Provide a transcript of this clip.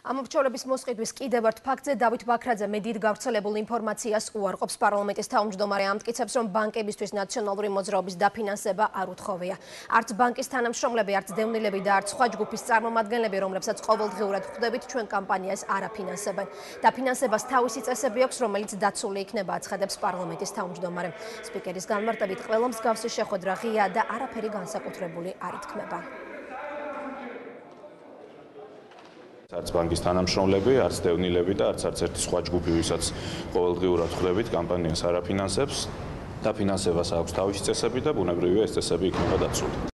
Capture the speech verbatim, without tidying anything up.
ამომრჩევლების მოსყიდვის კიდევ ერთ ფაქტზე დავით ბაქრაძე მედიით გავრცელებულ ინფორმაციას უარყოფს პარლამენტის თავმჯდომარე ამტკიცებს, რომ ბანკებისთვის ნაციონალური მოძრაობის დაფინანსება არ უთხოვია. არც ბანკის თანამშრომლები, არც დევნილები და არც სხვა ჯგუფის წარმომადგენლები, რომლებსაც ყოველდღიურად ვხვდებით, ჩვენ კამპანიას არ აფინანსებენ. დაფინანსებას თავისი წესები აქვს, რომელიც დაცული იქნება, აცხადებს პარლამენტის თავმჯდომარე. სპიკერის განმარტებით, ყველა მსგავსი შეხვედრა ღია და არაფერი განსაკუთრებული არ ითქმება. არც ბანკის თანამშრომლები, არც დევნილები და არც არც ერთი სხვა ჯგუფი, ვისაც ყოველდღიურად ვხვდებით, კამპანიას არ აფინანსებს. დაფინანსებას აქვს თავისი წესები და ბუნებრივია ეს წესები იქნება დაცული.